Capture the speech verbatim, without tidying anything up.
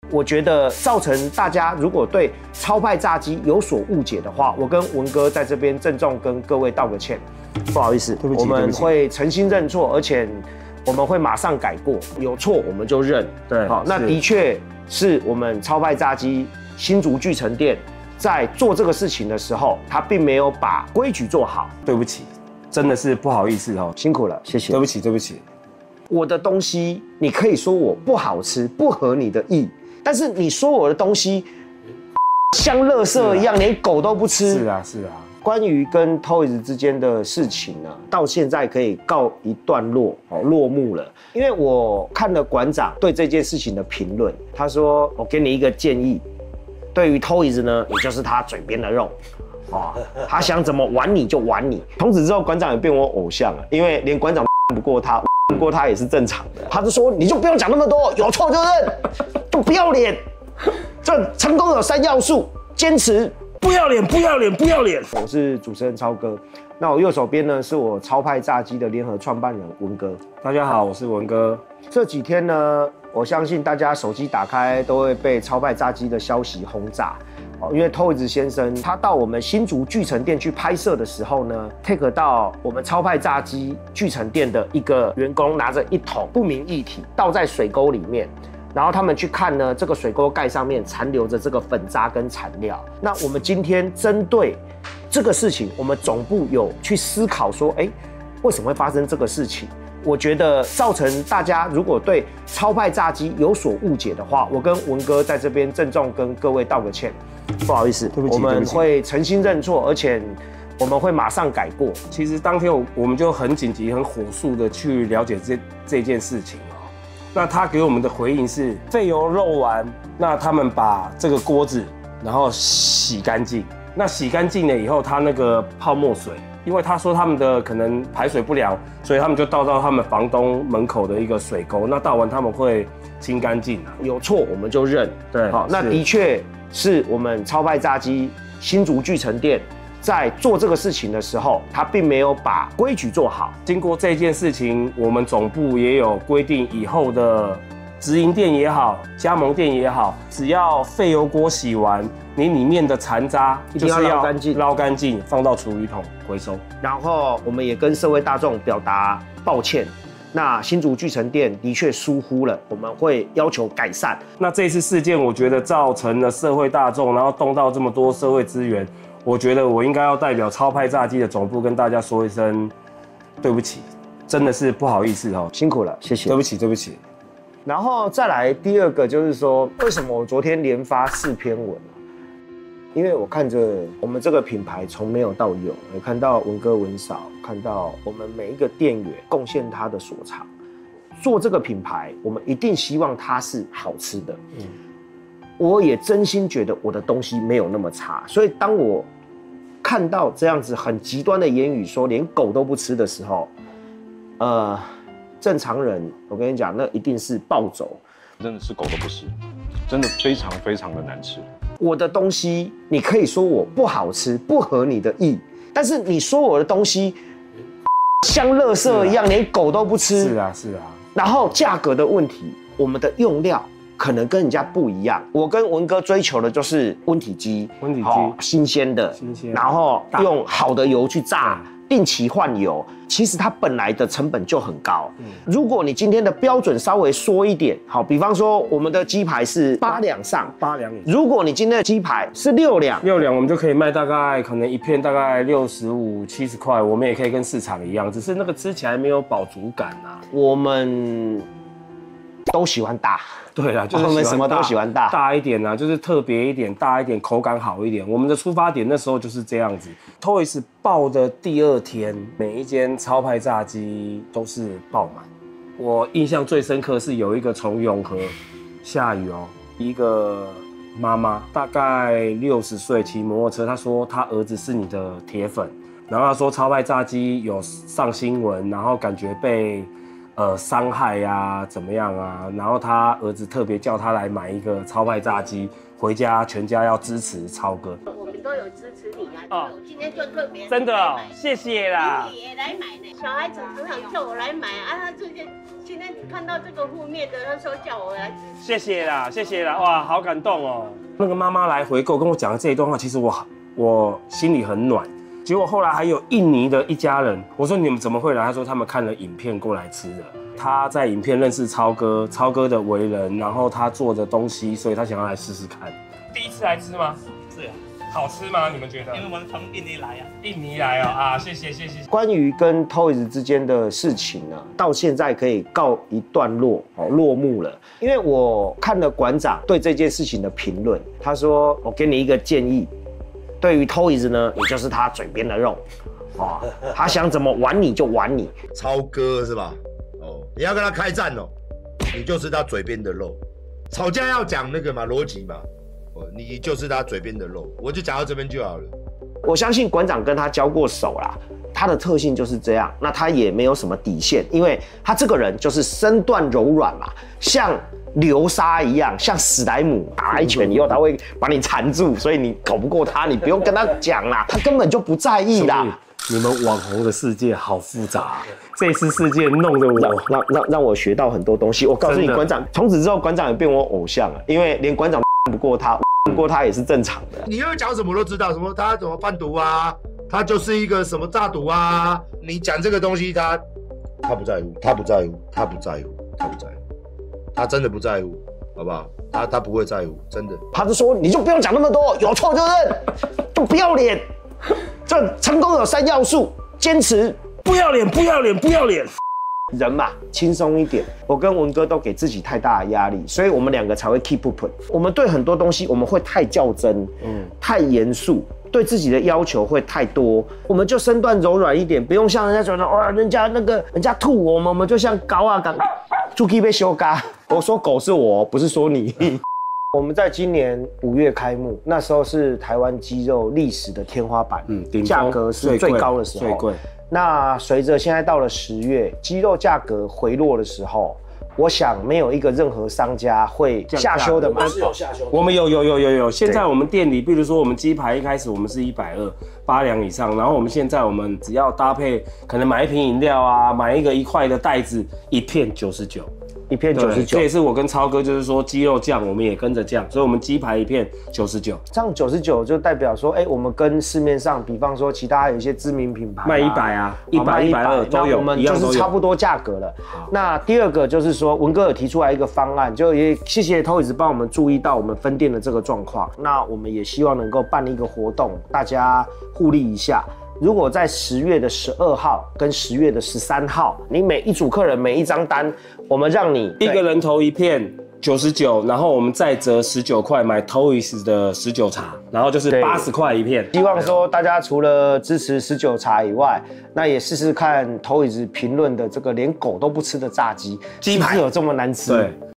我觉得造成大家如果对超派炸鸡有所误解的话，我跟文哥在这边郑重跟各位道个歉，不好意思， 对不起， 我们会诚心认错，而且我们会马上改过，有错我们就认。 对， 好，那的确是我们超派炸鸡新竹巨城店在做这个事情的时候，他并没有把规矩做好。 对不起，真的是不好意思哦， 辛苦了，谢谢。 对不起，对不起。 我的东西，你可以说我不好吃，不合你的意，但是你说我的东西像垃圾一样，啊、连狗都不吃。 是啊，是啊。 关于跟 Toys 之间的事情呢，到现在可以告一段落，哦，落幕了。因为我看了馆长对这件事情的评论，他说：“我给你一个建议，对于 Toys 呢，你就是他嘴边的肉，哦，他想怎么玩你就玩你。”从此之后，馆长也变我偶像了，因为连馆长不过他。不过他也是正常的，他就说你就不用讲那么多，有错就认，就不要脸。这成功有三要素：坚持、不要脸、不要脸、不要脸。我是主持人超哥，那我右手边呢是我超派炸鸡的联合创办人文哥。 大家好，我是文哥。 这几天呢，我相信大家手机打开都会被超派炸鸡的消息轰炸。因为 Toys 先生他到我们新竹巨城店去拍摄的时候呢 ，take 到我们超派炸鸡巨城店的一个员工拿着一桶不明液体倒在水沟里面，然后他们去看呢，这个水沟盖上面残留着这个粉渣跟残料。那我们今天针对这个事情，我们总部有去思考说，哎，为什么会发生这个事情？我觉得造成大家如果对超派炸鸡有所误解的话，我跟文哥在这边郑重跟各位道个歉。不好意思， 对不起， 我们会诚心认错，而且我们会马上改过。 其实当天我们就很紧急、很火速的去了解这这件事情哦。那他给我们的回应是废油肉丸，那他们把这个锅子然后洗干净，那洗干净了以后，他那个泡沫水，因为他说他们的可能排水不良，所以他们就倒到他们房东门口的一个水沟，那倒完他们会清干净啊。 有错我们就认， 对， 好，那的确。是我们超派炸鸡新竹巨城店在做这个事情的时候，他并没有把规矩做好。 经过这件事情，我们总部也有规定，以后的直营店也好，加盟店也好，只要废油锅洗完，你里面的残渣一定要捞干净， 捞干净，放到厨余桶回收。 然后我们也跟社会大众表达抱歉。那新竹巨城店的确疏忽了，我们会要求改善。 那这次事件，我觉得造成了社会大众，然后动到这么多社会资源，我觉得我应该要代表超派炸鸡的总部跟大家说一声对不起，真的是不好意思哦， 辛苦了，谢谢。 对不起，对不起。 然后再来第二个就是说，为什么我昨天连发四篇文？因为我看着我们这个品牌从没有到有，我看到文哥文嫂，看到我们每一个店员贡献他的所长，做这个品牌，我们一定希望它是好吃的。嗯，我也真心觉得我的东西没有那么差，所以当我看到这样子很极端的言语，说连狗都不吃的时候，呃，正常人，我跟你讲，那一定是暴走， 真的是狗都不吃，真的非常非常的难吃。 我的东西，你可以说我不好吃，不合你的意，但是你说我的东西像垃圾一样，啊、连狗都不吃。 是啊，是啊。 然后价格的问题，我们的用料可能跟人家不一样。我跟文哥追求的就是温体鸡， 温体鸡、 哦、新鲜的， 新鲜， 然后用好的油去炸。定期换油，其实它本来的成本就很高。嗯，如果你今天的标准稍微缩一点，好，比方说我们的鸡排是八两上， 八两。 如果你今天的鸡排是六两， 六两我们就可以卖大概可能一片大概六十五、七十块，我们也可以跟市场一样，只是那个吃起来没有饱足感啊。 我们都喜欢大。 对啦，就是我们什么都喜欢大， 大一点啊，就是特别一点，大一点，口感好一点。我们的出发点那时候就是这样子。Toys 爆的第二天，每一间超派炸鸡都是爆满。我印象最深刻是有一个从永和下雨哦，一个妈妈大概六十岁，骑摩托车，她说她儿子是你的铁粉，然后她说超派炸鸡有上新闻，然后感觉被。呃，伤害呀、啊，怎么样啊？然后他儿子特别叫他来买一个超派炸鸡，回家全家要支持超哥。 我们都有有支持你啊， 哦我今天就特别真的哦来买， 谢谢啦。 你也来买呢。小孩子常常叫我来买啊，他最近今天看到这个负面的，他说叫我来支持。 谢谢啦，谢谢啦，哇，好感动哦。那个妈妈来回购跟我讲的这一段话，其实我我心里很暖。结果后来还有印尼的一家人，我说你们怎么会来？他说他们看了影片过来吃的。他在影片认识超哥，超哥的为人，然后他做的东西，所以他想要来试试看。第一次来吃吗？ 是啊， 好吃吗？你们觉得？ 因为我们从印尼来啊。 印尼来哦啊，谢谢谢谢。 关于跟 Toys 之间的事情呢，到现在可以告一段落哦，落幕了。因为我看了馆长对这件事情的评论，他说：“我给你一个建议，对于 Toys 呢，你就是他嘴边的肉，哦，他想怎么玩你就玩你。 超哥是吧？哦，你要跟他开战哦，你就是他嘴边的肉。吵架要讲那个嘛逻辑嘛，哦，你就是他嘴边的肉，我就讲到这边就好了。 我相信馆长跟他交过手啦，他的特性就是这样，那他也没有什么底线，因为他这个人就是身段柔软嘛，像流沙一样，像史莱姆打来一拳以后，他会把你缠住，所以你搞不过他，你不用跟他讲啦，他根本就不在意啦。 你们网红的世界好复杂，这次事件弄得我让让让让我学到很多东西。我告诉你，馆长从此之后，馆长也变我偶像了，因为连馆长不过他，不过他也是正常的。 你又讲什么都知道，什么他怎么贩毒啊，他就是一个什么诈赌啊，你讲这个东西他他不在乎，他不在乎，他不在乎，他不在乎，他真的不在乎，好不好？他他不会在乎，真的。 他就说你就不用讲那么多，有错就认，就不要脸。这成功有三要素：坚持、 不要脸，不要脸，不要脸。 人嘛，轻松一点。我跟文哥都给自己太大的压力，所以我们两个才会 keep up。我们对很多东西我们会太较真，嗯，太严肃，对自己的要求会太多。我们就身段柔软一点，不用像人家觉得哇，人家那个人家吐我们，我们就像高啊港，出去被修嘎。我说狗是我，不是说你。我们在今年五月开幕，那时候是台湾鸡肉历史的天花板，嗯，价格是最高的时候， 最贵。 那随着现在到了十月，鸡肉价格回落的时候，我想没有一个任何商家会下修的嘛。 我们有有有有有，现在我们店里，比如说我们鸡排一开始我们是一百二八两以上，然后我们现在我们只要搭配，可能买一瓶饮料啊，买一个一块的袋子，一片九十九。 一片九十九， 这也是我跟超哥就是说鸡肉酱我们也跟着酱，所以我们鸡排一片九十九， 这样九十九就代表说，哎、欸，我们跟市面上，比方说其他有一些知名品牌、啊、 卖一百啊，一百一百二都有， 我们就是差不多价格了。那第二个就是说，文哥有提出来一个方案，就也谢谢 Toys 帮我们注意到我们分店的这个状况，那我们也希望能够办一个活动，大家互利一下。如果在十月的十二号跟十月的十三号，你每一组客人每一张单，我们让你一个人投一片九十九，然后我们再折十九块买 Toys 的十九茶，然后就是八十块一片。 希望说大家除了支持十九茶以外，那也试试看 Toys 评论的这个连狗都不吃的炸鸡，鸡排有这么难吃？ 对。